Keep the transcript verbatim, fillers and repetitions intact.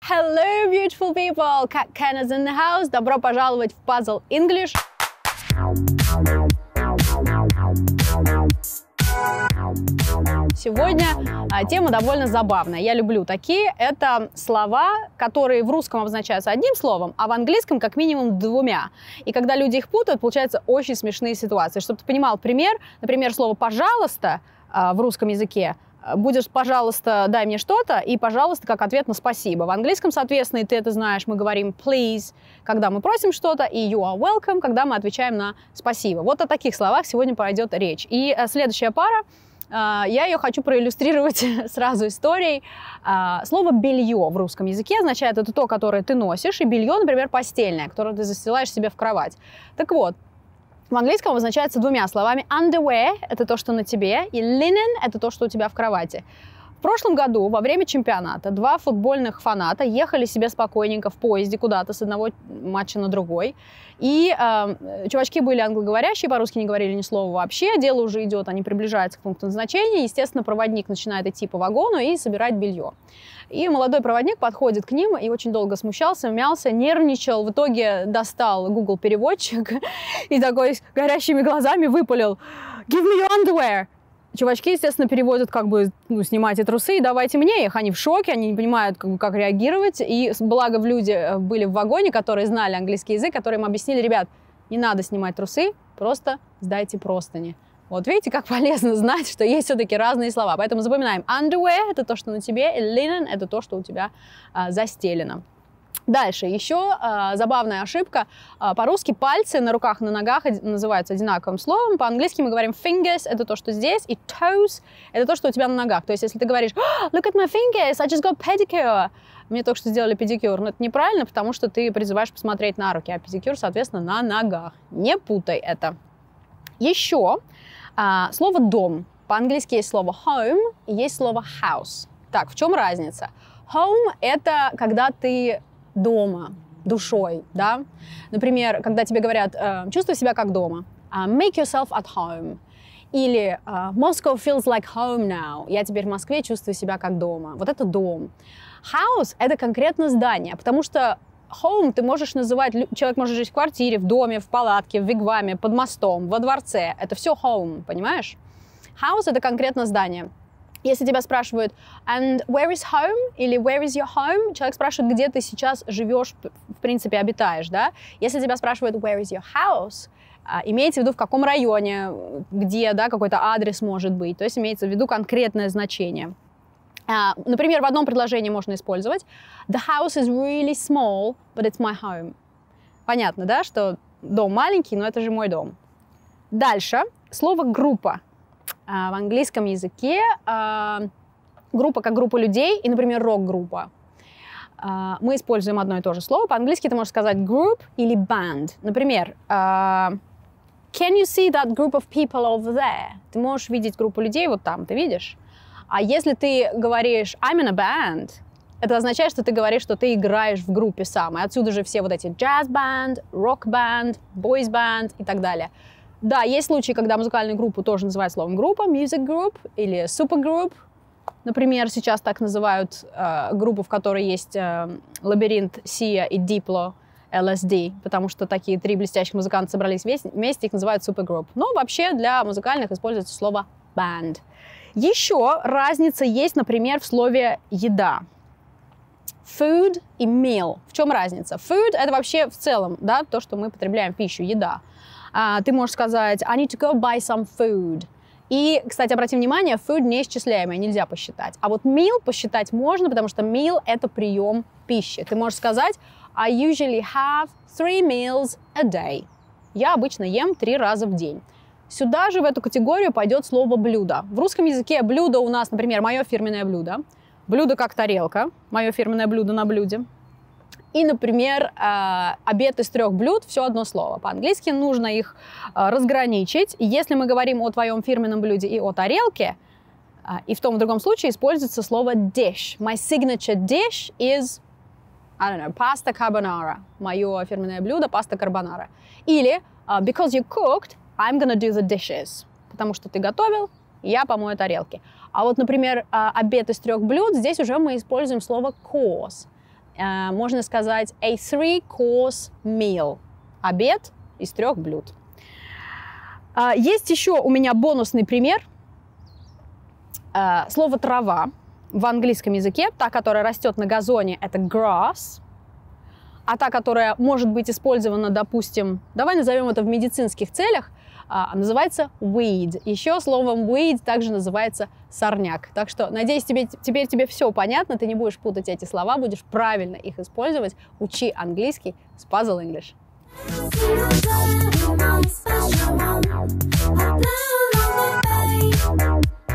Hello, beautiful people! Ken is in the house. Добро пожаловать в Puzzle English. Сегодня а, тема довольно забавная. Я люблю такие. Это слова, которые в русском обозначаются одним словом, а в английском как минимум двумя. И когда люди их путают, получаются очень смешные ситуации. Чтобы ты понимал пример, например, слово «пожалуйста» а, в русском языке будешь «пожалуйста, дай мне что-то» и «пожалуйста» как ответ на «спасибо». В английском, соответственно, и ты это знаешь, мы говорим «please», когда мы просим что-то, и «you are welcome», когда мы отвечаем на «спасибо». Вот о таких словах сегодня пойдет речь. И а, следующая пара, а, я ее хочу проиллюстрировать сразу историей. А, слово «белье» в русском языке означает это то, которое ты носишь, и белье, например, постельное, которое ты застилаешь себе в кровать. Так вот, в английском обозначается двумя словами. Underwear – это то, что на тебе, и linen – это то, что у тебя в кровати. В прошлом году, во время чемпионата, два футбольных фаната ехали себе спокойненько в поезде куда-то с одного матча на другой. И э, чувачки были англоговорящие, по-русски не говорили ни слова вообще. Дело уже идет, они приближаются к пункту назначения. Естественно, проводник начинает идти по вагону и собирать белье. И молодой проводник подходит к ним и очень долго смущался, мялся, нервничал. В итоге достал Google переводчик и такой с горящими глазами выпалил «Give me your underwear!». Чувачки, естественно, переводят как бы ну, «снимайте трусы и давайте мне их». Они в шоке, они не понимают, как, как реагировать. И благо в люди были в вагоне, которые знали английский язык, которые им объяснили: ребят, не надо снимать трусы, просто сдайте простыни. Вот видите, как полезно знать, что есть все-таки разные слова. Поэтому запоминаем. Underwear – это то, что на тебе, и linen – это то, что у тебя а, застелено. Дальше, еще а, забавная ошибка. А, по-русски пальцы на руках, на ногах называются одинаковым словом. По-английски мы говорим fingers – это то, что здесь, и toes – это то, что у тебя на ногах. То есть, если ты говоришь oh, look at my fingers, I just got pedicure. Мне только что сделали педикюр. Но это неправильно, потому что ты призываешь посмотреть на руки, а педикюр, соответственно, на ногах. Не путай это. Еще а, слово «дом». По-английски есть слово home и есть слово house. Так, в чем разница? Home – это когда ты дома, душой, да? Например, когда тебе говорят «чувствуй себя как дома», «make yourself at home», или «Moscow feels like home now», «я теперь в Москве чувствую себя как дома». Вот это дом. House – это конкретно здание, потому что home ты можешь называть, человек может жить в квартире, в доме, в палатке, в вигваме, под мостом, во дворце. Это все home, понимаешь? House – это конкретно здание. Если тебя спрашивают «and where is home?» или «where is your home?», человек спрашивает, где ты сейчас живешь, в принципе, обитаешь, да? Если тебя спрашивают «where is your house?», имеется в виду, в каком районе, где, да, какой-то адрес может быть. То есть имеется в виду конкретное значение. Uh, например, в одном предложении можно использовать «The house is really small, but it's my home». Понятно, да, что дом маленький, но это же мой дом. Дальше слово «группа». Uh, в английском языке uh, группа как группа людей, и, например, рок-группа. Uh, мы используем одно и то же слово. По-английски ты можешь сказать group или band. Например, uh, «Can you see that group of people over there?» Ты можешь видеть группу людей вот там, ты видишь? А если ты говоришь «I'm in a band», это означает, что ты говоришь, что ты играешь в группе сам. И отсюда же все вот эти jazz-band, rock-band, boys-band и так далее. Да, есть случаи, когда музыкальную группу тоже называют словом группа, music group или supergroup. Например, сейчас так называют э, группу, в которой есть э, Лабиринт, Сия и Дипло, эл эс ди, потому что такие три блестящих музыканта собрались вместе, их называют supergroup. Но вообще для музыкальных используется слово band. Еще разница есть, например, в слове «еда». Food и meal. В чем разница? Food – это вообще в целом, да, то, что мы потребляем в пищу, еда. А, ты можешь сказать «I need to go buy some food». И, кстати, обрати внимание, food неисчисляемое, нельзя посчитать. А вот meal посчитать можно, потому что meal – это прием пищи. Ты можешь сказать «I usually have three meals a day». Я обычно ем три раза в день. Сюда же в эту категорию пойдет слово «блюдо». В русском языке блюдо у нас, например, мое фирменное блюдо. Блюдо как тарелка, мое фирменное блюдо на блюде. И, например, обед из трех блюд – все одно слово. По-английски нужно их разграничить. Если мы говорим о твоем фирменном блюде и о тарелке, и в том и в другом случае используется слово dish. My signature dish is, I don't know, pasta carbonara. Мое фирменное блюдо – паста карбонара. Или because you cooked, I'm gonna do the dishes. Потому что ты готовил, я помою тарелки. А вот, например, обед из трех блюд, здесь уже мы используем слово course. э, можно сказать a three-course meal. Обед из трех блюд. Э, есть еще у меня бонусный пример. Э, слово «трава» в английском языке, та, которая растет на газоне, это grass. А та, которая может быть использована, допустим, давай назовем это в медицинских целях, а, называется weed. Еще словом weed также называется сорняк. Так что, надеюсь, тебе, теперь тебе все понятно, ты не будешь путать эти слова, будешь правильно их использовать. Учи английский с Puzzle English. Special,